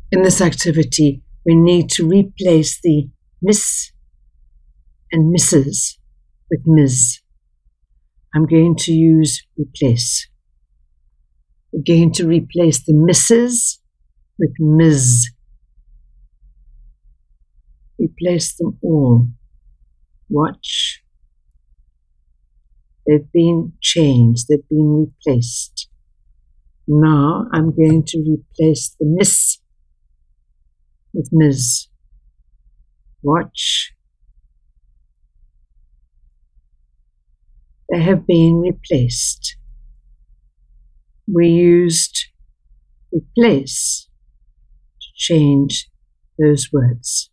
In this activity, we need to replace the Miss and Mrs. with Ms. I'm going to use replace. We're going to replace the Mrs. with Ms. Replace them all. Watch. They've been changed. They've been replaced. Now I'm going to replace the Miss with Ms. Watch. They have been replaced. We used replace to change those words.